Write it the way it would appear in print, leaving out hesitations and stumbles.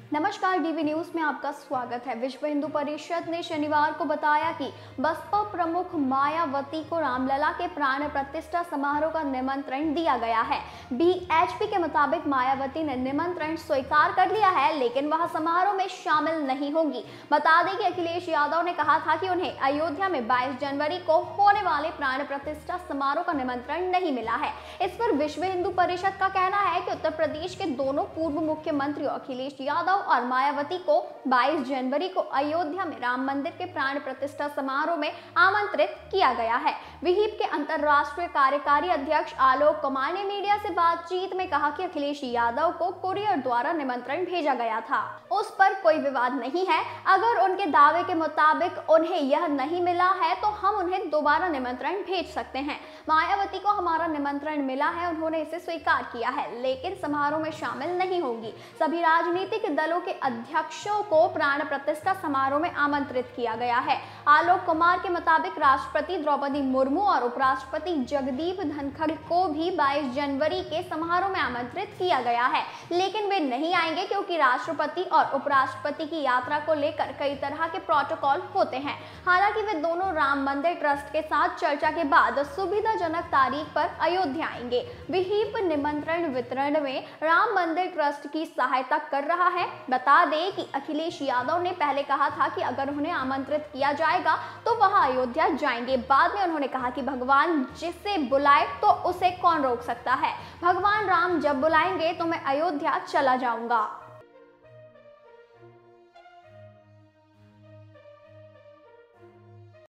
नमस्कार, DV news में आपका स्वागत है। विश्व हिंदू परिषद ने शनिवार को बताया कि बसपा प्रमुख मायावती को रामलला के प्राण प्रतिष्ठा समारोह का निमंत्रण दिया गया है। बीएचपी के मुताबिक मायावती ने निमंत्रण स्वीकार कर लिया है, लेकिन वह समारोह में शामिल नहीं होंगी। बता दें कि अखिलेश यादव ने कहा था कि उन्हें अयोध्या में 22 जनवरी को होने वाले प्राण प्रतिष्ठा समारोह का निमंत्रण नहीं मिला है। इस पर विश्व हिंदू परिषद का कहना है कि उत्तर प्रदेश के दोनों पूर्व मुख्यमंत्रियों अखिलेश यादव और मायावती को 22 जनवरी को अयोध्या में राम मंदिर के प्राण प्रतिष्ठा समारोह में आमंत्रित किया गया है। विहिप के अंतर्राष्ट्रीय कार्यकारी अध्यक्ष आलोक कुमार ने मीडिया से बातचीत में कहा कि अखिलेश यादव को कुरियर द्वारा निमंत्रण भेजा गया था, उस पर कोई विवाद नहीं है। अगर उनके दावे के मुताबिक उन्हें यह नहीं मिला है तो हम उन्हें दोबारा निमंत्रण भेज सकते हैं। मायावती को हमारा निमंत्रण मिला है, उन्होंने इसे स्वीकार किया है, लेकिन समारोह में शामिल नहीं होंगी। सभी राजनीतिक दलों के अध्यक्षों को प्राण प्रतिष्ठा समारोह में आमंत्रित किया गया है। आलोक कुमार के मुताबिक राष्ट्रपति द्रौपदी मुर्मू और उपराष्ट्रपति जगदीप धनखड़ को भी 22 जनवरी के समारोह में आमंत्रित किया गया है, लेकिन वे नहीं आएंगे क्योंकि राष्ट्रपति और उपराष्ट्रपति की यात्रा को लेकर कई तरह के प्रोटोकॉल होते हैं। हालांकि वे दोनों राम मंदिर ट्रस्ट के साथ चर्चा के बाद सुविधाजनक तारीख पर अयोध्या आएंगे। विहिप निमंत्रण वितरण में राम मंदिर ट्रस्ट की सहायता कर रहा है। बता दें कि अखिलेश यादव ने पहले कहा था कि अगर उन्हें आमंत्रित किया जाएगा तो वह अयोध्या जाएंगे। बाद में उन्होंने कहा कि भगवान जिसे बुलाए तो उसे कौन रोक सकता है। भगवान राम जब बुलाएंगे तो मैं अयोध्या चला जाऊंगा।